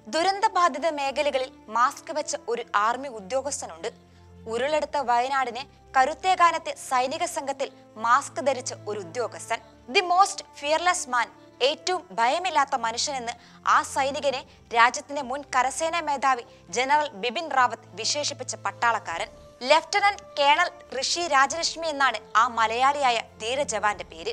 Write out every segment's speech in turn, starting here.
ദുരന്തബാധിത മേഖലകളിൽ മാസ്ക് വെച്ച ഒരു ആർമി ഉദ്യോഗസ്ഥനുണ്ട്. ഉരുളെടുത്ത വയനാടിന് കരുത്തേകാനത്തെ സൈനിക സംഘത്തിൽ മാസ്ക് ധരിച്ച ഒരു ഉദ്യോഗസ്ഥൻ. ദി മോസ്റ്റ് ഫിയർലെസ് മാൻ, ഏറ്റവും ഭയമില്ലാത്ത മനുഷ്യനെന്ന് ആ സൈനികനെ രാജ്യത്തിന്റെ മുൻ കരസേനാ മേധാവി ജനറൽ ബിപിൻ റാവത്ത് വിശേഷിപ്പിച്ച പട്ടാളക്കാരൻ ലഫ്റ്റനന്റ് കേണൽ ഋഷി രാജലക്ഷ്മി എന്നാണ് ആ മലയാളിയായ ധീരജവാന്റെ പേര്.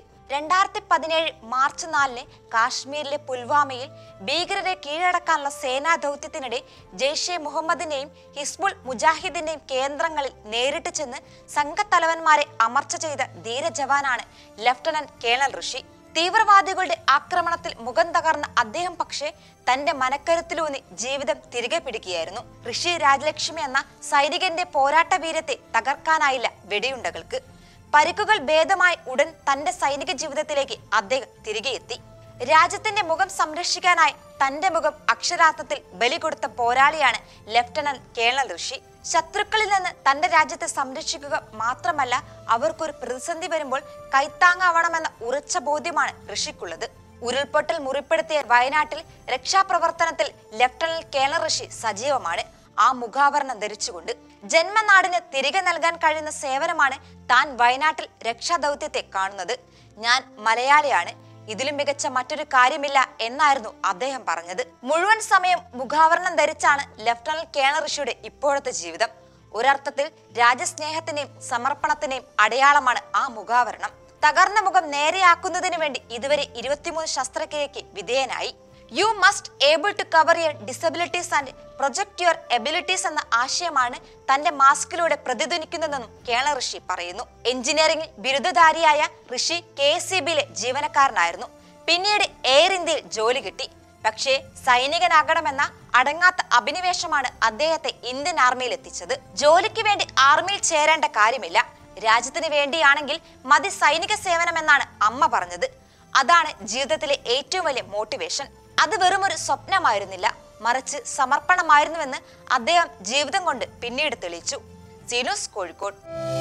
2017 മാർച്ച് 4 കാശ്മീരിലെ പുൽവാമയിൽ ഭീകരരെ കീഴടക്കാനുള്ള സേനാ ദൗത്യത്തിനിടെ ജെയ്ഷെ മുഹമ്മദിന്റെയും ഹിസ്ബുൾ മുജാഹിദിന്റെയും കേന്ദ്രങ്ങളിൽ നേരിട്ട് ചെന്ന് സംഘത്തലവന്മാരെ അമർച്ച ചെയ്ത ധീരജവാനാണ് ലഫ്റ്റനന്റ് കേണൽ ഋഷി. തീവ്രവാദികളുടെ ആക്രമണത്തിൽ മുഖം തകർന്ന അദ്ദേഹം പക്ഷേ തന്റെ മനക്കരുത്തിലൂന്നി ജീവിതം തിരികെ പിടിക്കുകയായിരുന്നു. ഋഷി രാജലക്ഷ്മി എന്ന സൈനികന്റെ പോരാട്ട വീര്യത്തെ തകർക്കാനായില്ല വെടിയുണ്ടകൾക്ക്. പരിക്കുകൾ ഭേദമായി ഉടൻ തന്റെ സൈനിക ജീവിതത്തിലേക്ക് അദ്ദേഹം തിരികെ എത്തി. രാജ്യത്തിന്റെ മുഖം സംരക്ഷിക്കാനായി തന്റെ മുഖം അക്ഷരാർത്ഥത്തിൽ ബലി കൊടുത്ത പോരാളിയാണ് ലഫ്റ്റനന്റ് കേണൽ ഋഷി. ശത്രുക്കളിൽ നിന്ന് തന്റെ രാജ്യത്തെ സംരക്ഷിക്കുക മാത്രമല്ല, അവർക്കൊരു പ്രതിസന്ധി വരുമ്പോൾ കൈത്താങ്ങാവണമെന്ന ഉറച്ച ബോധ്യമാണ് ഋഷിക്കുള്ളത്. ഉരുൾപൊട്ടൽ മുറിപ്പെടുത്തിയ വയനാട്ടിൽ രക്ഷാപ്രവർത്തനത്തിൽ ലഫ്റ്റനന്റ് കേണൽ ഋഷി സജീവമാണ്. ആ മുഖാവരണം ധരിച്ചുകൊണ്ട് ജന്മനാടിന് തിരികെ നൽകാൻ കഴിയുന്ന സേവനമാണ് താൻ വയനാട്ടിൽ രക്ഷാദൗത്യത്തെ കാണുന്നത്. ഞാൻ മലയാളിയാണ്, ഇതിലും മികച്ച മറ്റൊരു കാര്യമില്ല എന്നായിരുന്നു അദ്ദേഹം പറഞ്ഞത്. മുഴുവൻ സമയം മുഖാവരണം ധരിച്ചാണ് ലഫ്റ്റനന്റ് കേണൽ ഋഷിയുടെ ഇപ്പോഴത്തെ ജീവിതം. ഒരർത്ഥത്തിൽ രാജ്യസ്നേഹത്തിന്റെയും സമർപ്പണത്തിന്റെയും അടയാളമാണ് ആ മുഖാവരണം. തകർന്ന മുഖം നേരെയാക്കുന്നതിന് വേണ്ടി ഇതുവരെ 23 ശസ്ത്രക്രിയയ്ക്ക് വിധേയനായി. You must able to cover your disabilities and project your abilities എന്ന ആശയമാണ് തന്റെ മാസ്കിലൂടെ പ്രതിധ്വനിക്കുന്നതെന്നും കേണൽ ഋഷി പറയുന്നു. എഞ്ചിനീയറിംഗിൽ ബിരുദധാരിയായ ഋഷി KSEBയിലെ ജീവനക്കാരനായിരുന്നു. പിന്നീട് എയർ ഇന്ത്യയിൽ ജോലി കിട്ടി. പക്ഷേ സൈനികനാകണമെന്ന അടങ്ങാത്ത അഭിനിവേശമാണ് അദ്ദേഹത്തെ ഇന്ത്യൻ ആർമിയിൽ എത്തിച്ചത്. ജോലിക്ക് വേണ്ടി ആർമിയിൽ ചേരേണ്ട കാര്യമില്ല, രാജ്യത്തിന് വേണ്ടിയാണെങ്കിൽ മതി സൈനിക സേവനമെന്നാണ് അമ്മ പറഞ്ഞത്. അതാണ് ജീവിതത്തിലെ ഏറ്റവും വലിയ മോട്ടിവേഷൻ. അത് വെറുമൊരു സ്വപ്നമായിരുന്നില്ല, മറിച്ച് സമർപ്പണമായിരുന്നുവെന്ന് അദ്ദേഹം ജീവിതം കൊണ്ട് പിന്നീട് തെളിയിച്ചു. സീനൂസ്, കോഴിക്കോട്.